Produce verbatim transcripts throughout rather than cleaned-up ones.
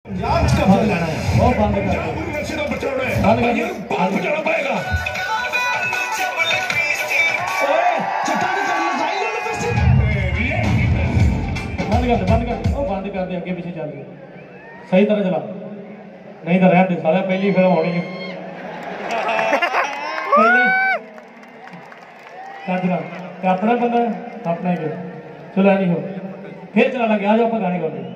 कब्जा लेना है वो बंद कर नशे का बचाना है बंद कर बाहर बचाना पड़ेगा ओए चट्टान कर साइड वाले पैसे बंद कर बंद कर ओ बंद कर दे आगे पीछे चल गए सही तरह चला नहीं तो रहने दे साला पहली फिल्म होनी है पहले कादरा अपना बंदा अपना ही चलो नहीं हो फिर चला लगे आ जाओ अपन गाने गाने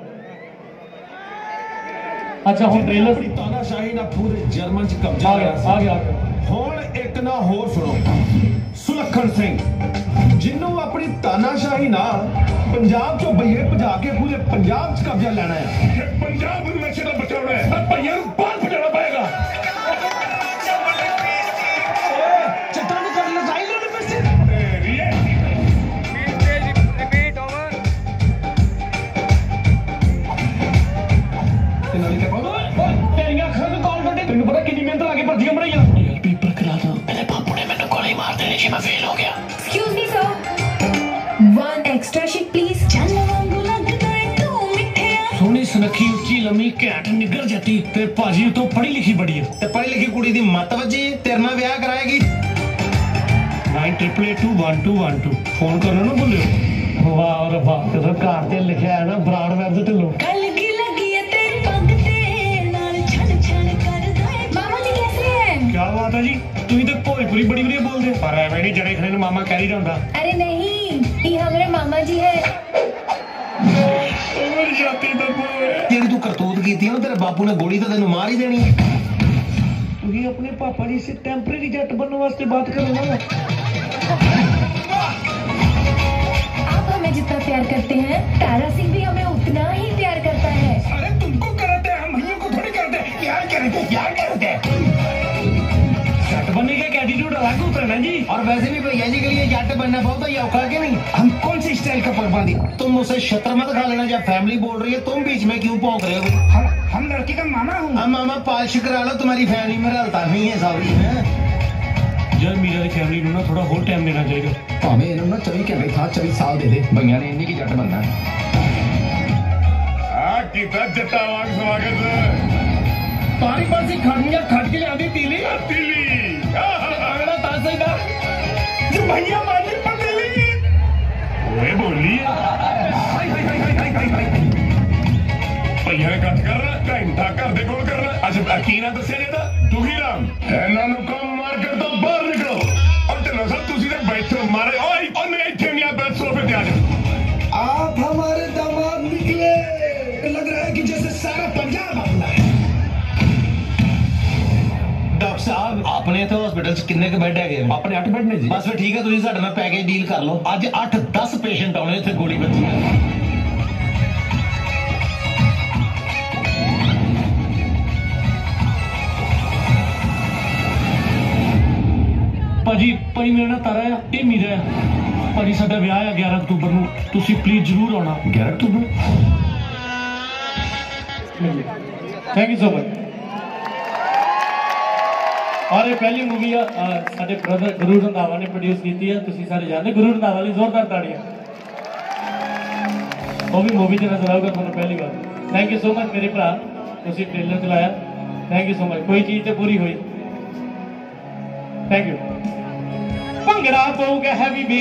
अच्छा हुन ट्रेलर दी तानाशाही ना पूरे जर्मन च कब्जा आ गया आ गया हुन एक ना होर सुनो सुलखन सिंह जिन्नू अपनी तानाशाही नाल पंजाब चो भईए भजा के पूरे पंजाब च कब्जा लेना है पंजाब नू नशे तो बचाना है अब भईए नू बाहर भजाना पड़ेगा चट्टान कर लगाई लो पैसे रिपीट ओवर तेन पता कितनी मेहनत लाके भर्तियां बनाई पेपर करा दो मेरे बापू ने मैंने गोली मार देनी थी मैं फेल हो गया excuse me sir one extra sheet please सोनी सुनखी उच्ची लम्मी घैंट निगर जाती ते भाजी तो पढ़ी लिखी बड़ी है ते पढ़ी लिखी कुड़ी दी मत वजी तेरे नाल ब्याह कराएगी nine triple eight two one two one two phone करना ना भूलियो वाह और वाह तेरे घर ते लिखा है ना ब्राड वेब ते लो क्या बात है जी तुम तो भोजपुरी बड़ी बढ़िया बोलते पर एवं नहीं जड़े खड़े मामा कह ही रहा अरे नहीं ये हमारे मामा जी है तेरी तू करतूत की थी ना तेरे बापू ने गोली तो तेन मार ही देनी है तू अपने पापा जी से टेम्परेरी जट बनने वास्ते बात कर रहा आप हमें जितना प्यार करते हैं तारा सिंह भी हमें उतना ही प्यार करता है अरे तुमको करते हैं हम भैया को थोड़ी करते प्यार करते प्यार करते जट बनने का एटीट्यूड अलग होता है ना जी और वैसे भी भैया जी के लिए जट बनना बहुत ही औखा के नहीं हम कौन सी स्टाइल का पाबंदी तुम उसे शत्र मत खा लेना जब फैमिली बोल रही है तुम बीच में क्यों भौंक रहे हो हम हम लड़की का मामा हूँ हम मामा पालिश करा लो तुम्हारी फैमिली में रलता नहीं है सारी है यार मीरा की फैमिली को ना थोड़ा और टाइम देना चाहिए भावे इन्होंने ना चौबीस घंटे था चौबीस साल दे दे भैया ने इन्हीं की जट बनना है कितना जट्टा वांग स्वागत है तारी पासी खानिया खट के आधी तीली तीली अगला तासे का जो भैया मालिक पर तीली ओए बोली हाय हाय हाय हाय हाय हाय भैया ने कट कर रहा घंटा कर दे कोल कर रहा अच्छा अकीना दस्या जेदा तू ही राम ਇਹਨਾਂ ਨੂੰ ਕੰਮ ਮਾਰ ਕੇ ਤੋਂ ਬਾਹਰ ਨਿਕਲੋ और चलो सब तुसी तो बैठो मारे ओए और मैं इतने नहीं बैठ सोफे पे आ जाओ आप हमारे दामाद निकले लग रहा है कि जैसे सारा पंजाब अपना है डॉक्टर साहब आपने तो हॉस्पिटल च किन्ने के बेड है अपने अठ बेड ने जी बस फिर ठीक है तुसी साडे नाल पैकेज डील कर लो आज आठ दस पेशेंट आने इत्थे गोली बची है ਭਾਜੀ ਭਾਈ ਮੇਰਾ ਨਾਂ ਤਾਰਾ ਆ ਇਹ ਮੀਰਾ ਆ ਭਾਜੀ ਸਾਡਾ ਵਿਆਹ ਆ ਗਿਆਰਾਂ ਅਕਤੂਬਰ ਨੂੰ ਤੁਸੀਂ ਪਲੀਜ਼ ਜ਼ਰੂਰ ਆਉਣਾ ਗਿਆਰਾਂ ਅਕਤੂਬਰ ਥੈਂਕ ਯੂ ਸੋ ਮਚ और ये पहली मूवी आ साडे ब्रदर गुरु रंधावा ने प्रोड्यूस की है तुसी सारे जानते गुरु रंधावा ने जोरदार ताड़ियां वो भी मूवी च नजर आऊगा तुहानू पहली बार थैंक यू सो मच मेरे भरा तुसी ट्रेलर चलाया थैंक यू सो मच कोई चीज तो पूरी हुई थैंक यू भंगड़ा पऊगा हैवी